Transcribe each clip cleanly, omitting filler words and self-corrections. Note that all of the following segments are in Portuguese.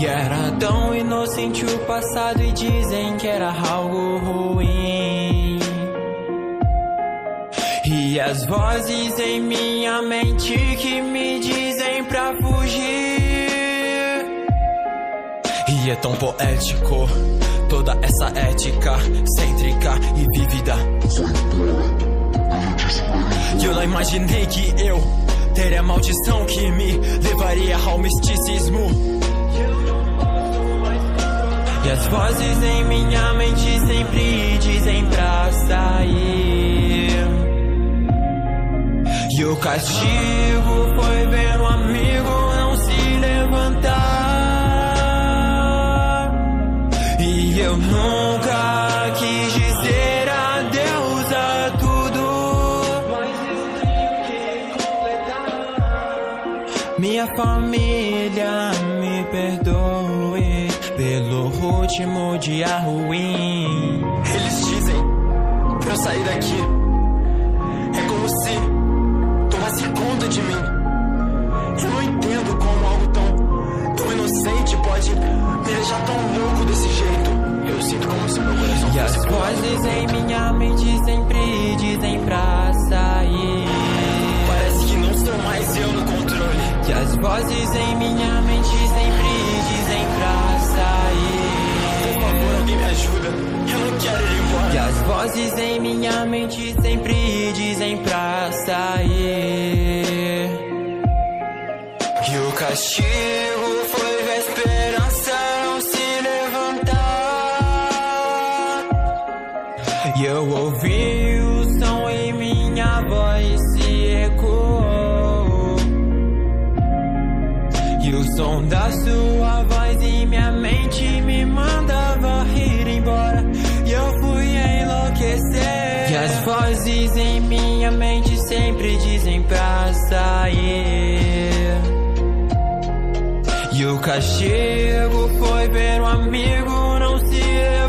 E era tão inocente o passado e dizem que era algo ruim. E as vozes em minha mente que me dizem pra fugir. E é tão poético toda essa ética cêntrica e vívida. E eu não imaginei que eu teria a maldição que me levaria ao misticismo. E as vozes em minha mente sempre dizem pra sair. E o castigo foi ver um amigo não se levantar. E eu nunca quis dizer adeus a tudo, mas eu tenho que completar. Minha família, me perdoe pelo último dia ruim. Eles dizem pra eu sair daqui. É como se tomasse conta de mim. Eu não entendo como algo tão inocente pode me deixar tão louco desse jeito. Eu sinto como se meu coração e as vozes em minha mente sempre dizem pra sair. Parece que não sou mais eu no controle. E as vozes em minha mente sempre dizem pra sair. Por favor, alguém me ajuda. Eu não quero ir embora. E as vozes em minha mente sempre dizem pra sair. E o castigo foi ver a esperança não se levantar. E eu ouvi o som e minha voz se ecoou. E o som da sua voz em minha mente me mandava ir embora. E eu fui enlouquecer. E as vozes em minha mente sempre dizem pra sair. E o castigo foi ver um amigo não se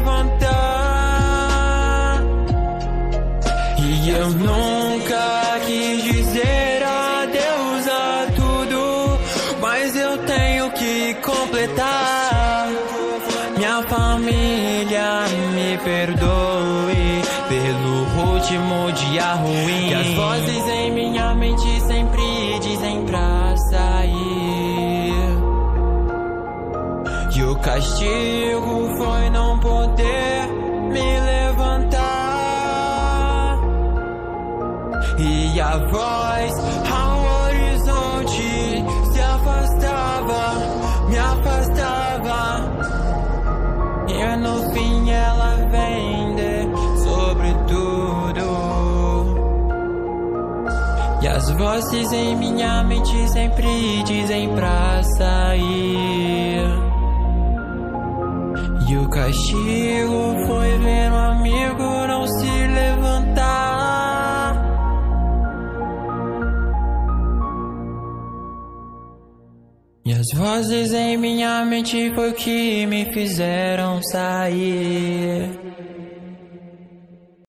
levantar. E eu nunca quis dizer adeus a tudo, mas eu tenho que completar. Minha família, me perdoe pelo último dia ruim. E as vozes em minha mente sempre dizem pra sair. E o castigo foi não poder me levantar. E a voz ao horizonte se afastava, me afastava. E no fim ela vende sobre tudo. E as vozes em minha mente sempre dizem pra sair. E o castigo foi ver um amigo não se levantar. E as vozes em minha mente foi o que me fizeram sair.